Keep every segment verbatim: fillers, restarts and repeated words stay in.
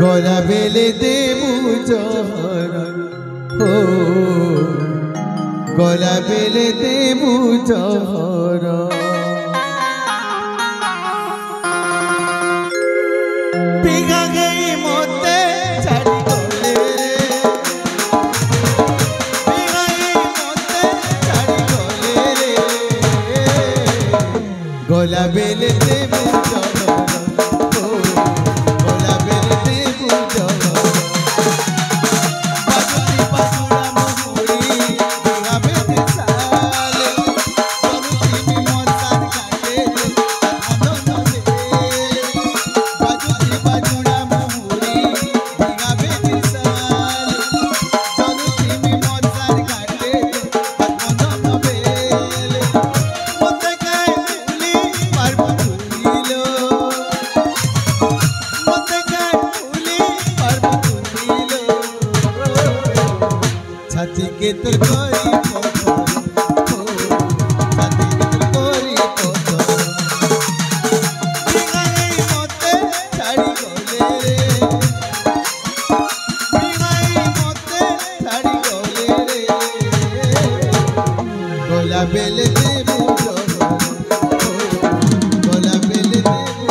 গলা বেলে দেবু জহর ও গলা বেলে দেবু জহর পিঘা গই মতে ছাড়ি গলে রে পিঘা গই মতে ছাড়ি গলে রে গলা বেলে দেবু ছাতি কে তোর করি পথ ছাতি কে তোর করি পথ বিগাই মতে ছাড়ি গলে রে বিগাই মতে ছাড়ি গলে রে গলা বেলে দেবু গলা বেলে দেবু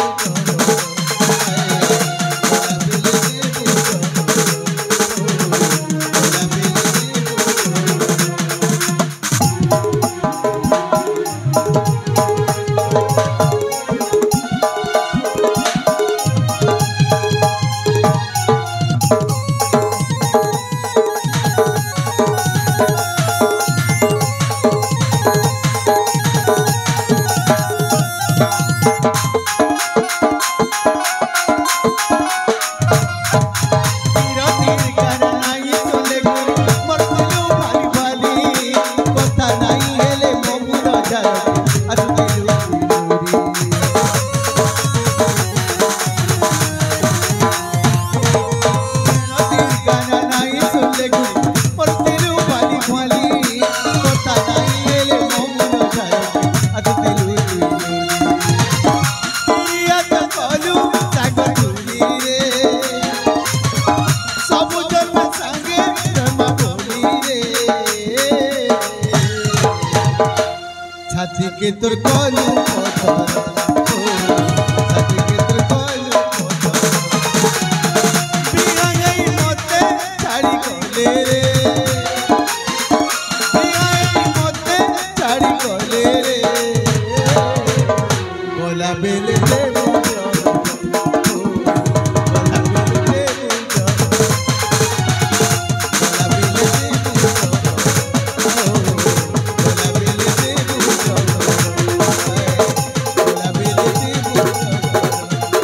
ছাতি কে তোর কলু পথ ছাতি কে তোর কলু পথ বিগাই মতে ছাড়ি গলে রে বিগাই মতে ছাড়ি গলে রে গলা বেলে দেবু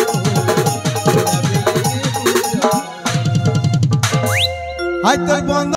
I